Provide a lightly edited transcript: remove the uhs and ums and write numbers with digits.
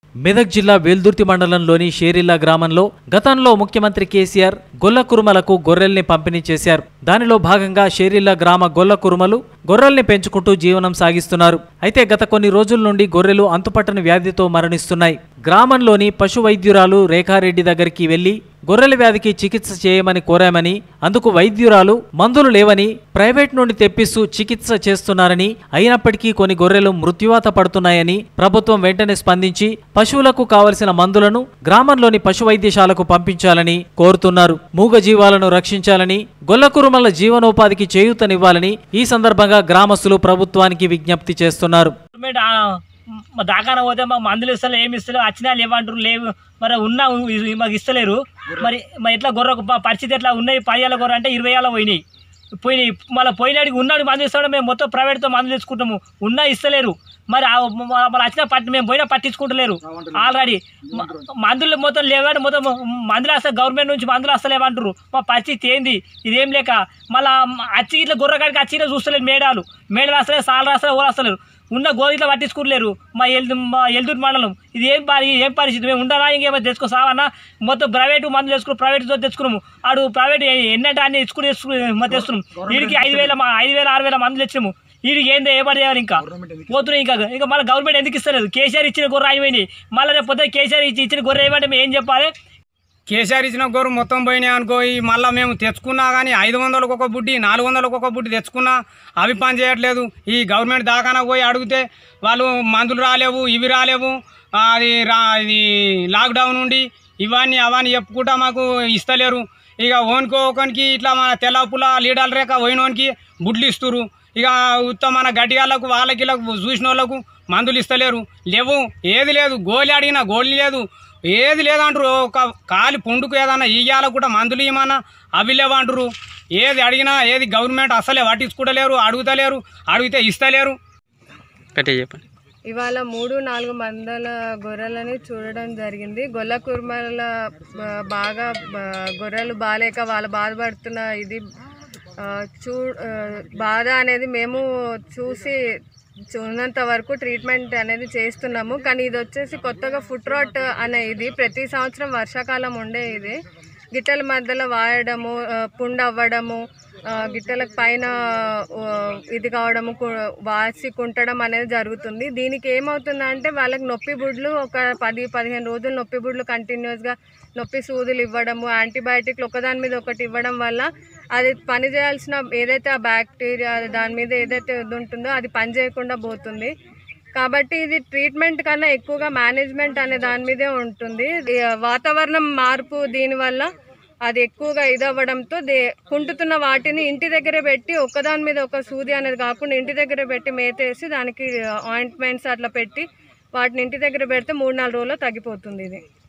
మెదక్ జిల్లా వెల్దుర్తి మండలంలోని షేరిల్లా గ్రామంలో గతంలో ముఖ్యమంత్రి కేసీఆర్ గొల్ల కురుమలకు గొర్రెల్ని పంపిణీ చేశారు. దానిలో భాగంగా షేరిల్లా గ్రామ గొల్ల కురుమలు గొర్రెల్ని పెంచుకుంటూ జీవనం సాగిస్తున్నారు. అయితే గత కొన్ని రోజుల నుండి గొర్రెలు అంతుపట్టని వ్యాధితో మరణిస్తున్నాయి. గ్రామంలోని పశు వైద్యురాలు రేఖారెడ్డి దగ్గరికి వెళ్లి గొర్రెల వ్యాధికి చికిత్స చేయమని కోరామని, అందుకు వైద్యురాలు మందులు లేవని ప్రైవేట్ నుండి తెప్పిస్తూ చికిత్స చేస్తున్నారని, అయినప్పటికీ కొన్ని గొర్రెలు మృత్యువాత పడుతున్నాయని ప్రభుత్వం వెంటనే స్పందించి పశువులకు కావలసిన మందులను గ్రామంలోని పశు వైద్యశాలకు పంపించాలని కోరుతున్నారు. మూగ జీవాలను రక్షించాలని, గొల్లకురుమల జీవనోపాధికి చేయూతనివ్వాలని ఈ సందర్భంగా గ్రామస్తులు ప్రభుత్వానికి విజ్ఞప్తి చేస్తున్నారు. దాకాన పోతే మాకు మందులు ఇస్తలే, ఏమి ఇస్తలేవు, వచ్చినా లేవంటారు, లేవు మరి ఉన్నా మాకు ఇస్తలేరు. మరి ఎట్లా గొర్రె పరిస్థితి ఎట్లా ఉన్నాయి? 10 ఏళ్ళ గొర్రె అంటే 20 ఏళ్ళ పోయినాయి. మళ్ళీ పోయినాడికి ఉన్నాడు మందులు ఇస్తాడు. మేము మొత్తం ప్రైవేట్తో మందులు తెచ్చుకుంటాము, ఉన్నా ఇస్తలేరు. మరి మళ్ళీ వచ్చిన మేము పోయినా పట్టించుకుంటలేరు. ఆల్రెడీ మందులు మొత్తం లేవాడు, మొత్తం మందులు వస్తాయి, గవర్నమెంట్ నుంచి మందులు వస్తలేమంటారు. మా పరిస్థితి ఏంది? ఇదేం లేక మళ్ళీ అచ్చి ఇట్లా గొర్రెకాడికి అచ్చినా చూస్తలేరు. మేడాలు వస్తలేదు, సాలు రాస్తలేదు, ఓరు వస్తలేరు. ఉన్న గోధుమలో పట్టించుకోలేరు. మా ఎల్దూరు మండలం ఇది ఏం పరిస్థితి? మేము ఉండరా ఇంకేమైనా తెచ్చుకోసావన్నా? మొత్తం ప్రైవేటు మందులు తెచ్చుకున్నాం, ప్రైవేట్తో తెచ్చుకున్నాము. ఆడు ప్రైవేట్ ఎన్నంటే అన్ని తెచ్చుకుని తెస్తున్నాం. వీడికి 5,000 6,000 మందులు తెచ్చినాము. వీడికి ఏందో ఏ పని చేయాలి? ఇంకా పోతున్నాయి. ఇంకా మళ్ళీ గవర్నమెంట్ ఎందుకు ఇస్తలేదు? కేసీఆర్ ఇచ్చిన గొర్రె అయిపోయినాయి. మళ్ళీ రేపు పొద్దున కేసీఆర్ ఇచ్చిన గొర్రె ఏమంటే మేము ఏం చెప్పాలి? కేసీఆర్ ఇచ్చిన గొర్రె మొత్తం పోయినాయి అనుకో. మళ్ళీ మేము తెచ్చుకున్నా కానీ 500లకు ఒక బుడ్డి, 400లకు ఒక బుడ్డి తెచ్చుకున్నా అవి పని చేయట్లేదు. ఈ గవర్నమెంట్ దాకానా పోయి అడిగితే వాళ్ళు మందులు రాలేవు, ఇవి రాలేవు, ఇది లాక్డౌన్ ఉండి ఇవన్నీ అవన్నీ చెప్పుకుంటా మాకు ఇస్తలేరు. ఇక ఓనుకోనికి ఇట్లా మన తెల్లపుల లీడర్ల రేఖ పోయినోనికి బుడ్లు ఇస్తురు. ఇక మన గడ్డిగాళ్ళకు వాళ్ళకి చూసిన వాళ్ళకు మందులు ఇస్తలేరు. లేవు, ఏది లేదు. గోళీ అడిగినా గోళీ లేదు, ఏది లేదంటారు. ఒక కాలి పుండుకు ఏదన్నా ఇయ్యాల కూడా మందులు ఇవ్వమన్నా అవి లేవంటారు. ఏది అడిగినా ఏది గవర్నమెంట్ అసలే పట్టించుకుంటలేరు, అడుగుతలేరు, అడిగితే ఇస్తలేరు. చెప్పండి. ఇవాళ 3-4 మందల గొర్రెలని చూడడం జరిగింది. గొల్ల కుర్మల బాగా గొర్రెలు బాలేక వాళ్ళు బాధపడుతున్న ఇది బాధ అనేది మేము చూసి ఉన్నంత వరకు ట్రీట్మెంట్ అనేది చేస్తున్నాము. కానీ ఇది వచ్చేసి కొత్తగా ఫుట్ రాట్ అనే ఇది ప్రతి సంవత్సరం వర్షాకాలం ఉండే ఇది గిట్టెల మధ్యలో వాయడము, పుండు అవ్వడము, గిట్టెలకు పైన ఇది కావడము, వాసి కుంటడం అనేది జరుగుతుంది. దీనికి ఏమవుతుందంటే వాళ్ళకి నొప్పి బుడ్లు ఒక 10-15 రోజులు నొప్పి బుడ్లు కంటిన్యూస్గా నొప్పి సూదులు ఇవ్వడము, యాంటీబయాటిక్లు ఒకదాని మీద ఒకటి ఇవ్వడం వల్ల అది పని చేయాల్సిన ఏదైతే ఆ బ్యాక్టీరియా దాని మీద ఏదైతే ఉంటుందో అది పని చేయకుండా పోతుంది. కాబట్టి ఇది ట్రీట్మెంట్ కన్నా ఎక్కువగా మేనేజ్మెంట్ అనే దాని మీదే ఉంటుంది. వాతావరణం మార్పు దీనివల్ల అది ఎక్కువగా ఇదవ్వడంతో కుంటుతున్న వాటిని ఇంటి దగ్గరే పెట్టి ఒక్కదాని మీద ఒక సూది అనేది కాకుండా ఇంటి దగ్గర పెట్టి మేతేసి దానికి ఆయింట్మెంట్స్ అట్లా పెట్టి వాటిని ఇంటి దగ్గర పెడితే 3-4 రోజుల్లో తగ్గిపోతుంది ఇది.